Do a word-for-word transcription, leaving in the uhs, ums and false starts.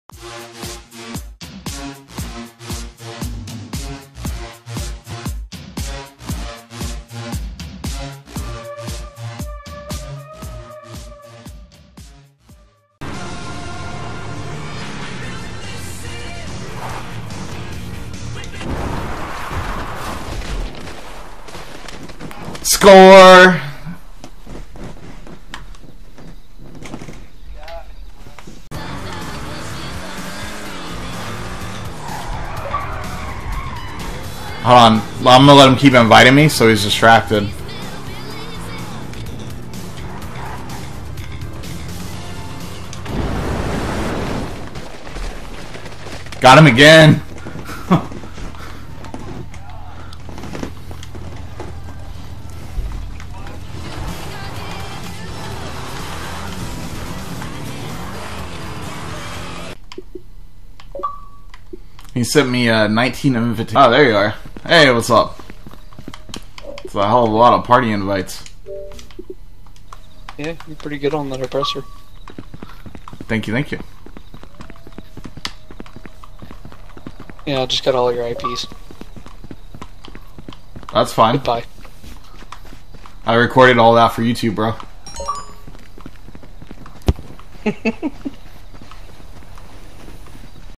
Score! Hold on. I'm gonna let him keep inviting me so he's distracted. Got him again! He sent me uh, nineteen invitations. Oh, there you are. Hey, what's up? It's a hell of a lot of party invites. Yeah, you're pretty good on that oppressor. Thank you, thank you. Yeah, I just got all your I Ps. That's fine. Goodbye. I recorded all that for YouTube, bro.